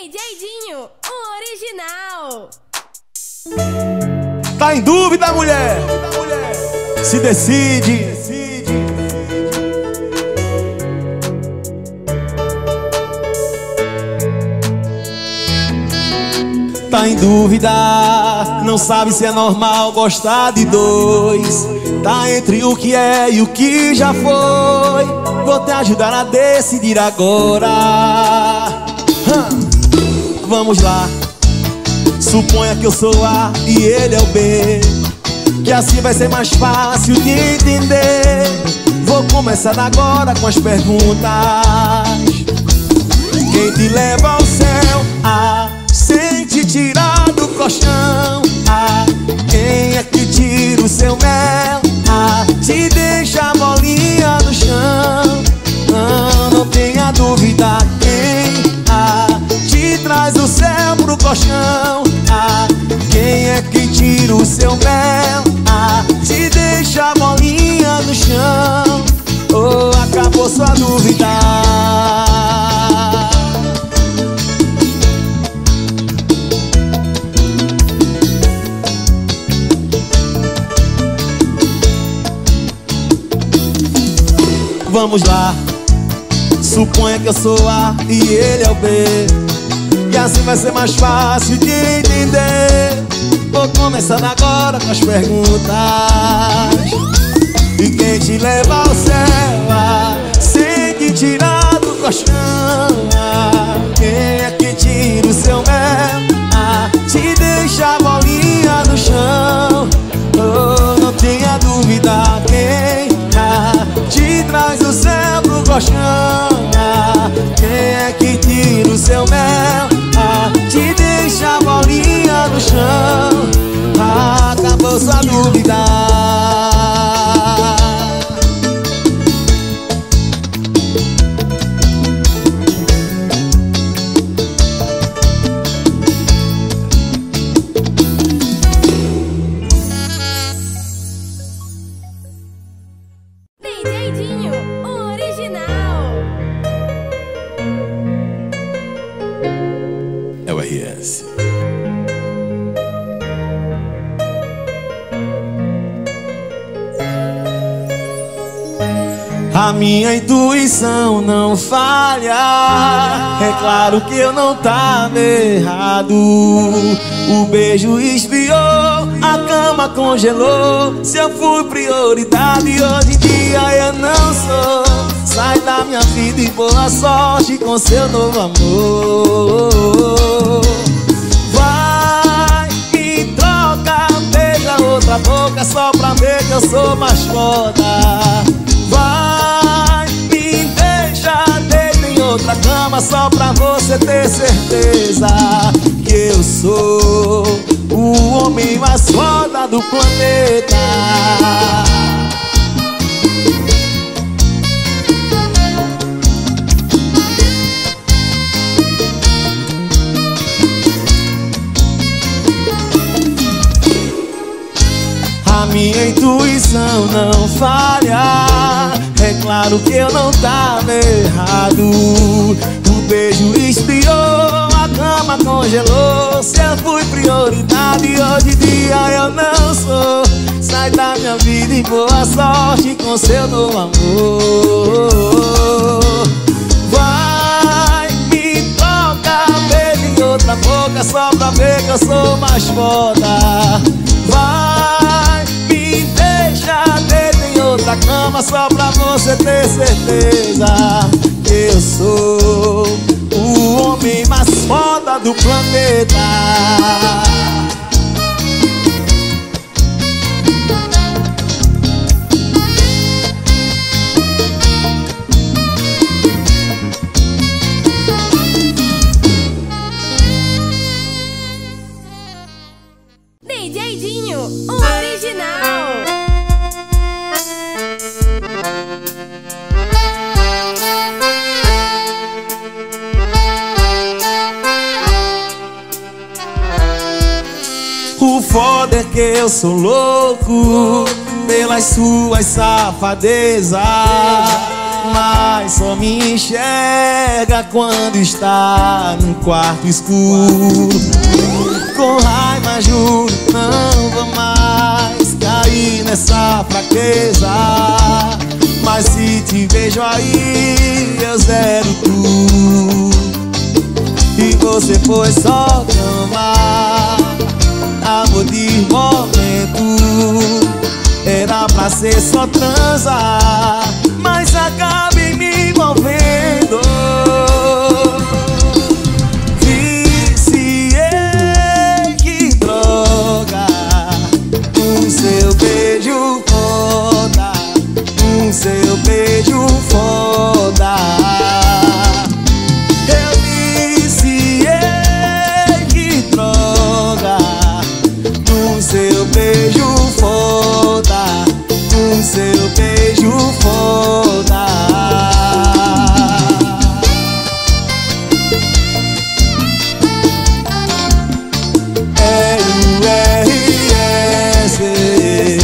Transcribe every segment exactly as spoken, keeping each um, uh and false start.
D J Dinho, o original. Tá em dúvida, mulher? Se decide. Tá em dúvida, não sabe se é normal gostar de dois. Tá entre o que é e o que já foi. Vou te ajudar a decidir agora. hum. Vamos lá. Suponha que eu sou A e ele é o B, que assim vai ser mais fácil de entender. Vou começar agora com as perguntas. Quem te leva ao céu? A. Sem te tirar do colchão. A. Quem é que tira o seu mel? A. Te deixa a bolinha no chão. Não, não tenha dúvida. Quem? A. Te traz o céu pro colchão. A. Quem é que tira o seu mel? A. Te deixa a bolinha no chão. Oh, acabou sua dúvida. Vamos lá. Suponha que eu sou A e ele é o B, e assim vai ser mais fácil de entender. Vou começando agora com as perguntas. E quem te leva ao céu? A. Sem te tirar do colchão. A. Quem é que tira o seu mel? A. Te deixa a bolinha no chão. Oh, não tenha dúvida. Quem? A. Te traz o céu pro colchão. A. Quem é que tira o seu mel? A. Te deixa a bolinha no chão. Ah, acabou sua dúvida. D J Dinho, o original. É o R S. A minha intuição não falha. É claro que eu não tava errado. O beijo esfriou, a cama congelou. Se eu fui prioridade, hoje em dia eu não sou. Sai da minha vida e boa sorte com seu novo amor. Vai, me troca, beija outra boca só pra ver que eu sou mais foda. Vai, me deixa, deita em outra cama só pra você ter certeza que eu sou o homem mais foda do planeta. A minha intuição não falha. É claro que eu não tava errado. O beijo esfriou, a cama congelou. Se eu fui prioridade, hoje em dia eu não sou. Sai da minha vida e boa sorte com seu novo amor. Vai, me toca, beijo em outra boca só pra ver que eu sou mais foda. Vai, me deixa, deita em outra cama só pra você ter certeza que eu sou o homem mais foda do planeta. D J Dinho, o original. O foda é que eu sou louco pelas suas safadezas. mas só me enxerga quando está num quarto escuro. Com raiva juro, não vou mais cair nessa fraqueza, mas se te vejo aí, eu zero tudo. E você foi só cama, amor de momento. Era pra ser só transar, mas acabei me envolvendo. Viciei, que droga. Um seu beijo foda, um seu beijo foda. Eu viciei, que droga. Um seu beijo foda, um seu beijo foda. É o R S.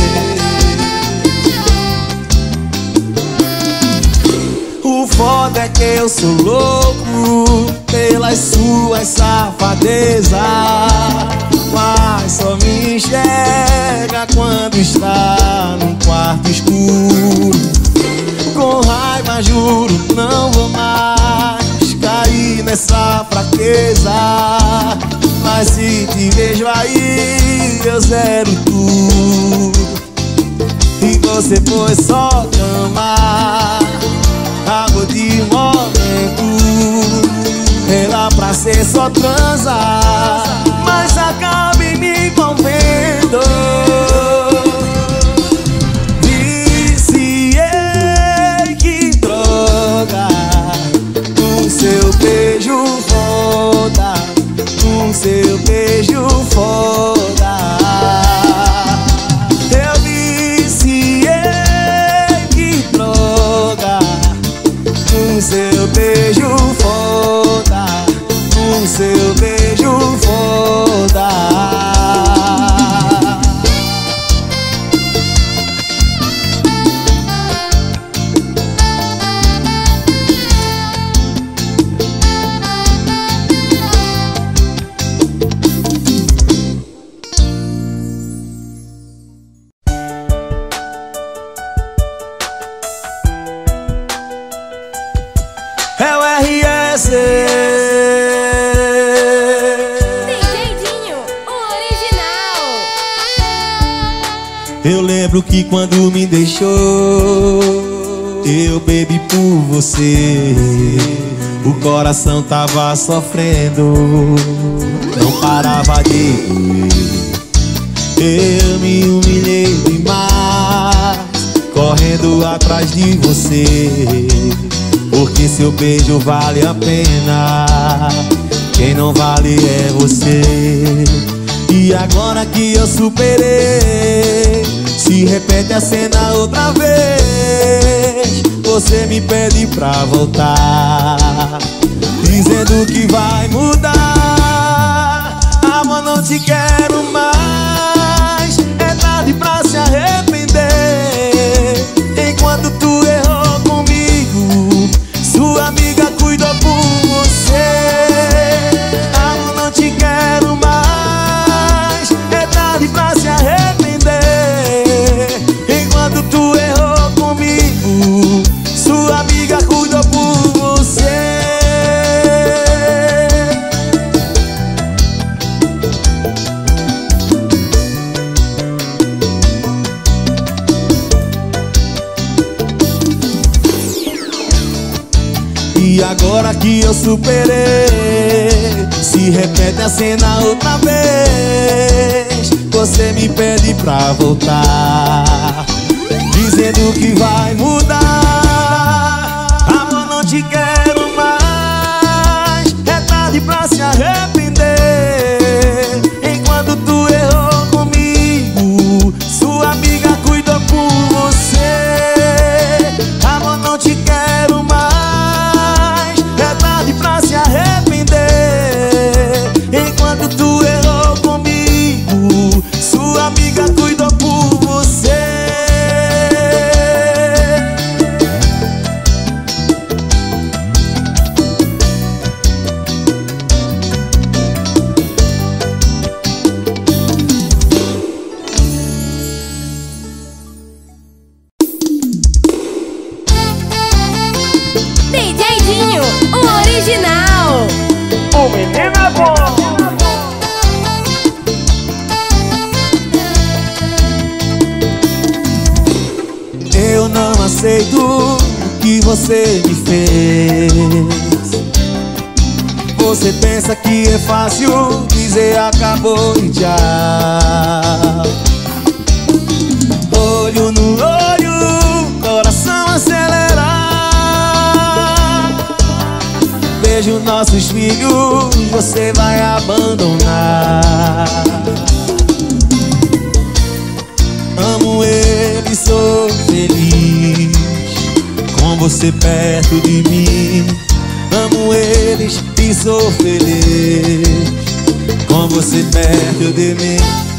O foda é que eu sou louco pelas suas safadezas, mas só me enxerga quando está num quarto escuro. Com raiva juro, não vou mais cair nessa fraqueza, mas se te vejo aí, eu zero tudo. E você foi só cama, amor de momento. Era pra ser só transar, mas acabei me envolvendo. Viciei, que droga. Um seu beijo foda, um seu beijo foda. Eu viciei, que droga. Um seu beijo foda, um seu beijo foda. É o R S. Eu lembro que quando me deixou, eu bebi por você. O coração tava sofrendo, não parava de doer. Eu me humilhei demais, correndo atrás de você, porque seu beijo vale a pena, quem não vale é você. E agora que eu superei, se repete a cena outra vez. Você me pede pra voltar, dizendo que vai mudar. Amor, não te quero mais, é tarde pra se arrepender. Enquanto tu errou comigo, sua amiga cuidou por você. Amor, não te quero mais, é tarde pra se arrepender. Enquanto tu errou comigo, sua amiga cuidou por você. E agora que eu superei, se repete a cena outra vez. Você me pede pra voltar, dizendo que vai mudar. Amor, não te quero mais, é tarde pra se arrepender. Enquanto tu errou comigo, sua amiga cuidou por você. Amor, não te quero mais, é tarde pra se arrepender. Enquanto tu errou comigo, sua amiga cuidou por você. você me fez. Você pensa que é fácil dizer acabou e tchau. Olho no olho, coração acelerar. Vejo nossos filhos, você vai abandonar. Amo ele, sou feliz com você perto de mim. Amo eles e sou feliz com você perto de mim.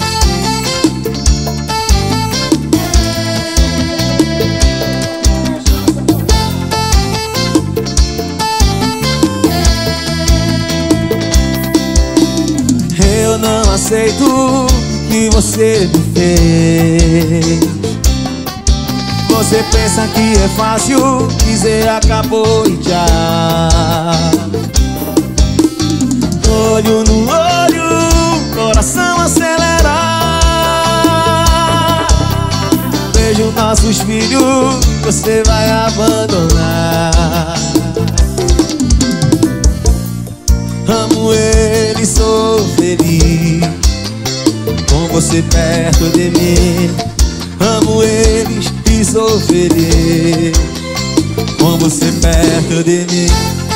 Eu não aceito o que você me fez. Você pensa que é fácil dizer acabou e tchau. Olho no olho, coração acelerar. Vejo nossos filhos, você vai abandonar. Amo ele, sou feliz com você perto de mim. Amo eles e sou feliz com você perto de mim.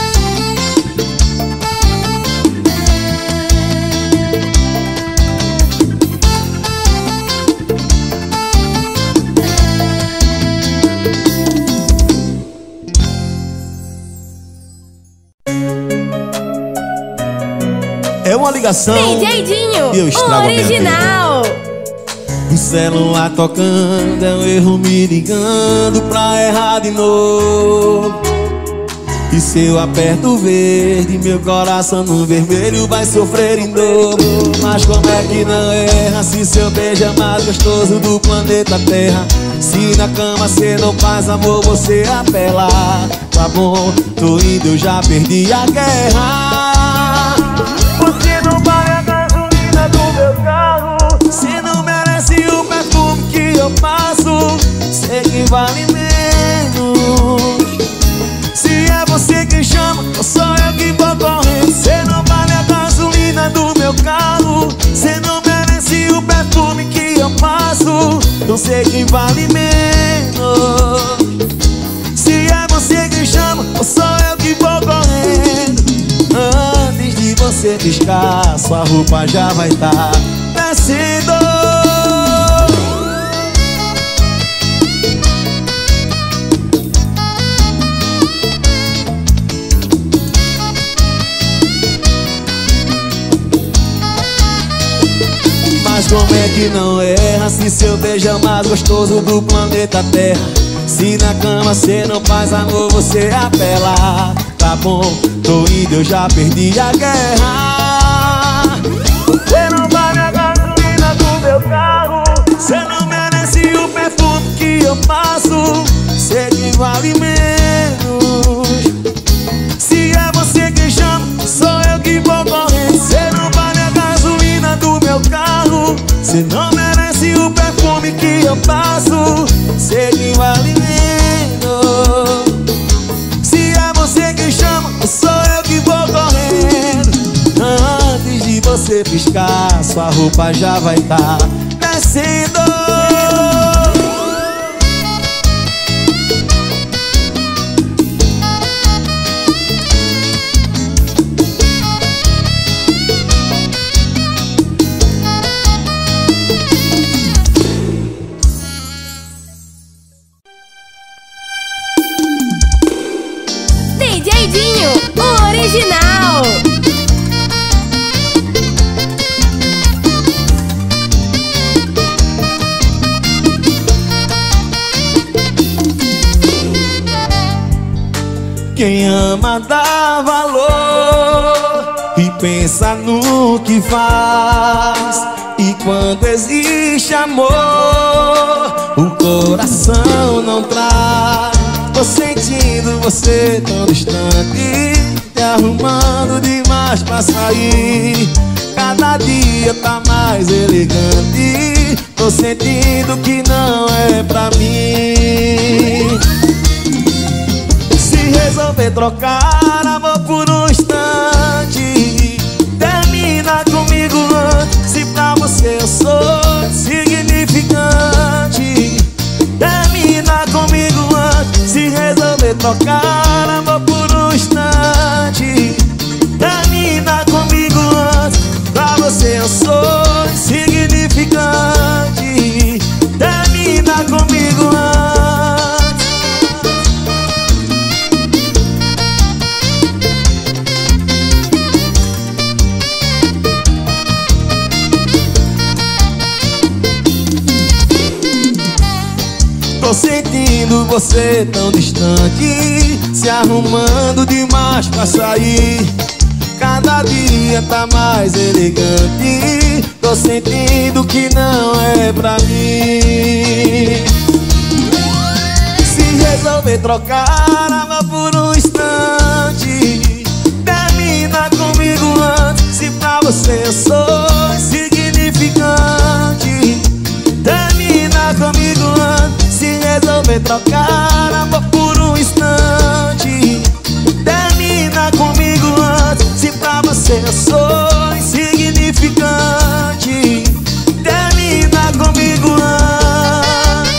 É uma ligação D J Dinho, e eu estrago a minha original. vida. O celular tocando, é um erro me ligando pra errar de novo. E se eu aperto o verde, meu coração no vermelho vai sofrer em dobro. Mas como é que não erra se seu beijo é mais gostoso do planeta Terra? Se na cama cê não faz amor, você apela. Tá bom, tô indo, eu já perdi a guerra. Você não vai a gasolina do meu carro. Você não merece o perfume que eu passo. Sei que vale menos. Se é você que chama, ou sou eu que vou correndo. Você não vale a gasolina do meu carro. Você não merece o perfume que eu passo. Não sei quem vale menos. Se é você que chama, ou sou eu que vou correndo. Antes de você piscar, sua roupa já vai estar descendo. Mas como é que não erra se seu beijo é o mais gostoso do planeta Terra? Se na cama cê não faz amor, você apela. Tá bom, tô indo, eu já perdi a guerra. Você não vale a gasolina do meu carro. Você não merece o perfume que eu passo. Sei que vale menos. Se é você que chama, sou eu que vou correndo. Você não vale a gasolina do meu carro. Você não merece o perfume que eu passo. Sei que vale menos. Se é você que chama, sou eu que vou correndo. Antes de você piscar, sua roupa já vai estar descendo. D J Dinho, o original. Quem ama dá valor e pensa no que faz. E quando existe amor, o coração não traz. Tô sentindo você tão distante, te arrumando demais pra sair. Cada dia tá mais elegante. Tô sentindo que não é pra mim. resolver trocar amor por um instante, termina comigo antes. Se pra você eu sou insignificante, termina comigo antes. Se resolver trocar amor por um instante, termina comigo antes. Pra você eu sou insignificante, termina comigo antes. Tô sentindo você tão distante, se arrumando demais pra sair. Cada dia tá mais elegante, tô sentindo que não é pra mim. Se resolver trocar amor por um instante, termina comigo antes. Se pra você eu sou insignificante, termina comigo antes. Se resolver trocar amor por um instante, termina comigo antes. Se pra você eu sou insignificante, termina comigo antes.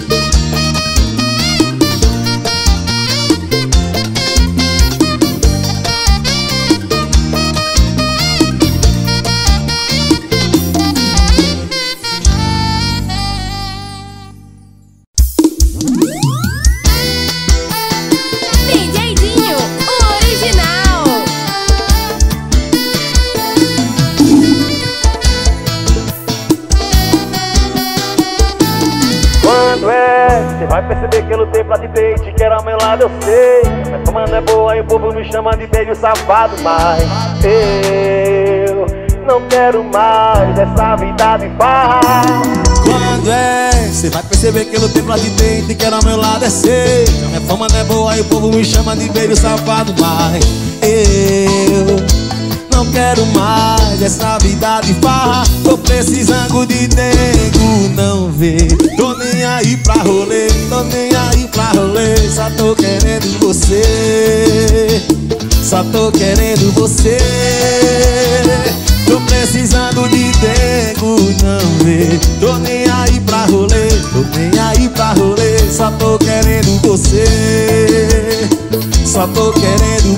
Cê vai perceber que eu lutei pra te ter e te quero ao meu lado, eu sei. Minha fama não é boa e o povo me chama de beijo safado, mas eu não quero mais essa vida de farra. Quando é? Cê vai perceber que eu lutei pra te ter e te quero ao meu lado, é sei. Minha fama não é boa e o povo me chama de beijo safado, mas eu não quero mais essa vida de farra. Tô precisando de nego, não vê. Tô nem aí pra rolê, tô nem aí pra rolê. Só tô querendo você, só tô querendo você. Tô precisando de nego, não vê. Tô nem aí pra rolê, tô nem aí pra rolê. Só tô querendo você, só tô querendo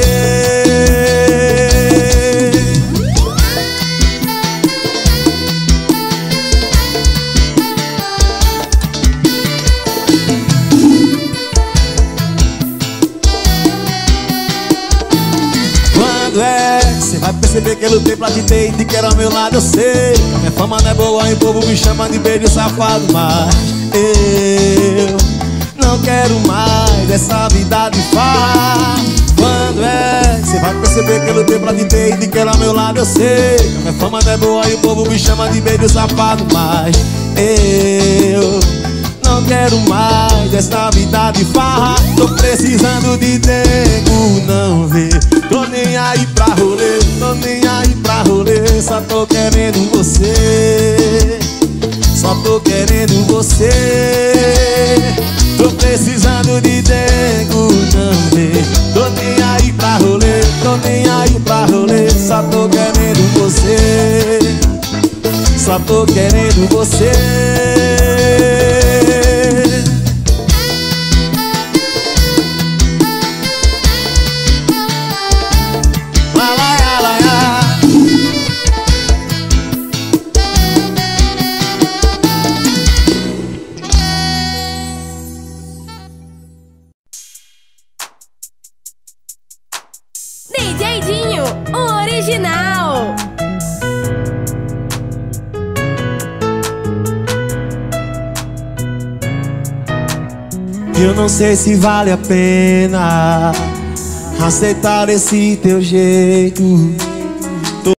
você. Cê vai perceber que eu lutei pra te ter e te quero ao meu lado, eu sei. Minha fama não é boa e o povo me chama de beijo safado, mas eu não quero mais essa vida de farra. Quando é? Cê vai perceber que eu lutei pra te ter e te quero ao meu lado, eu sei. Minha fama não é boa e o povo me chama de beijo safado, mas eu não quero mais essa vida de farra. Tô precisando de nego, não vê. Tô nem aí pra rolê, tô nem aí pra rolê. Só tô querendo você, só tô querendo você. Tô precisando de nego, não vê. Tô nem aí pra rolê, tô nem aí pra rolê. Só tô querendo você, só tô querendo você. D J Dinho, o original. Eu não sei se vale a pena aceitar esse teu jeito.